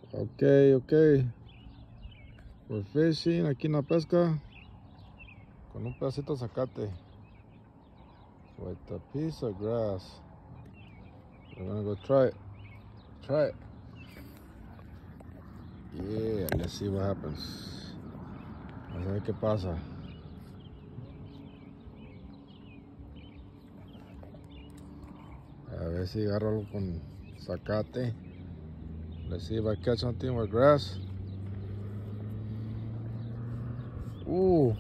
Ok. We're fishing aquí en la pesca con un pedacito de zacate. With a piece of grass. We're gonna go try it. Yeah, let's see what happens. Vamos a ver qué pasa. A ver si agarro algo con zacate. Let's see if I catch something with grass. Ooh.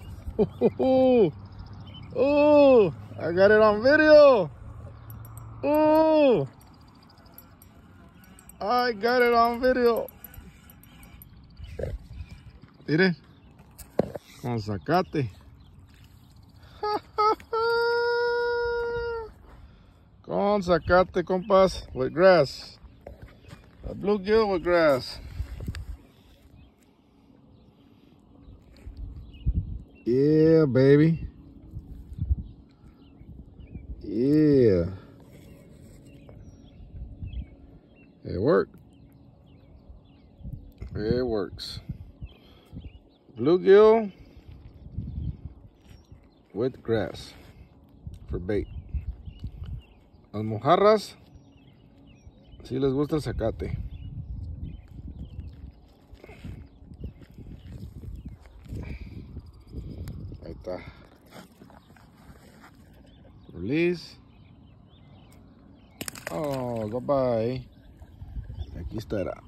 Ooh, I got it on video. Ooh, I got it on video. Miren, con zacate. Con zacate, compas, with grass. A bluegill with grass. Yeah, baby. Yeah. It worked. It works. Bluegill with grass for bait. Las mojarras, si les gusta el zacate. Ahí está. Release. Oh, goodbye. Aquí estará.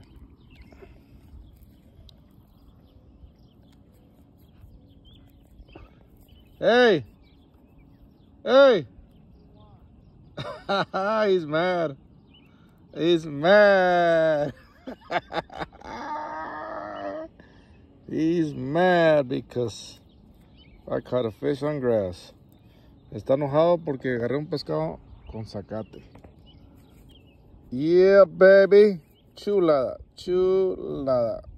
Hey! Hey! He's mad. He's mad. He's mad because I caught a fish on grass. Está enojado porque agarré un pescado con zacate. Yeah, baby. Chulada.